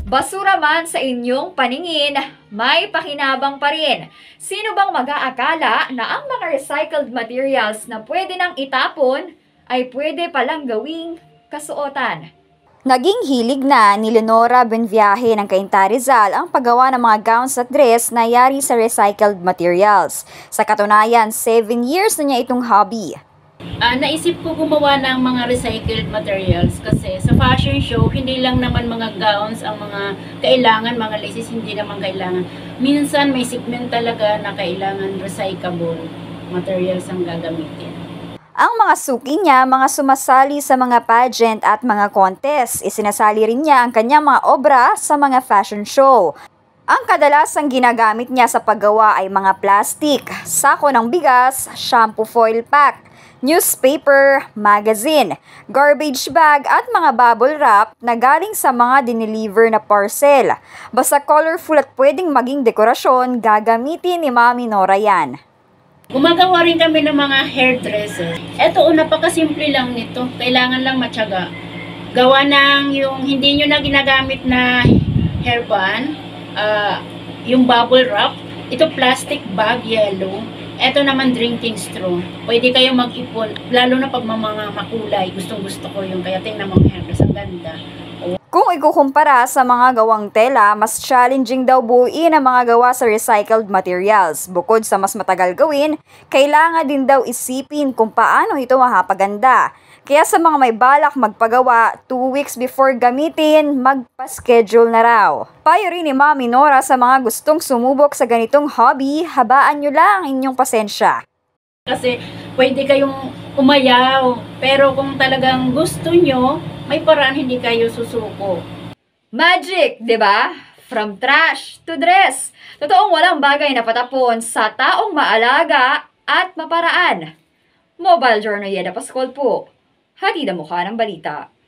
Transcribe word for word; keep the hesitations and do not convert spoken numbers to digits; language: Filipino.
Basura man sa inyong paningin, may pakinabang pa rin. Sino bang mag-aakala na ang mga recycled materials na pwede nang itapon ay pwede palang gawing kasuotan? Naging hilig na ni Leonora Benviaje ng Cainta Rizal ang paggawa ng mga gowns at dress na yari sa recycled materials. Sa katunayan, seven years na niya itong hobby. Uh, naisip ko gumawa ng mga recycled materials kasi sa fashion show, hindi lang naman mga gowns ang mga kailangan, mga laces hindi naman kailangan. Minsan may segment talaga na kailangan recyclable materials ang gagamitin. Ang mga suki niya, mga sumasali sa mga pageant at mga contest. Isinasali rin niya ang kanyang mga obra sa mga fashion show. Ang kadalasang ginagamit niya sa paggawa ay mga plastic, sako ng bigas, shampoo foil pack, newspaper, magazine, garbage bag at mga bubble wrap na galing sa mga dineliver na parcel. Basta colorful at pwedeng maging dekorasyon, gagamitin ni Mami Nora yan. Gumagawa rin kami ng mga hairdresser. Ito, napakasimple lang nito. Kailangan lang matyaga. Gawa ng yung hindi nyo na ginagamit na hairband, uh, yung bubble wrap, ito plastic bag, yellow. Ito naman drinking straw. Pwede kayo mag-ipon, lalo na pag mga makulay. Gustong gusto ko yung, kaya tingnan mo ang hairdresser, ang ganda. Kung ikukumpara sa mga gawang tela, mas challenging daw buuin ang mga gawa sa recycled materials. Bukod sa mas matagal gawin, kailangan din daw isipin kung paano ito mahapaganda. Kaya sa mga may balak magpagawa, two weeks before gamitin, magpa-schedule na raw. Payo rin ni Mami Nora sa mga gustong sumubok sa ganitong hobby, habaan nyo lang inyong pasensya. Kasi pwede kayong umayaw, pero kung talagang gusto nyo, may paraan hindi kayo susuko. Magic, di ba? From trash to dress. Totoong walang bagay na patapon sa taong maalaga at maparaan. Mobile Journal Yeda Pascual po. Hatid ang mukha ng balita.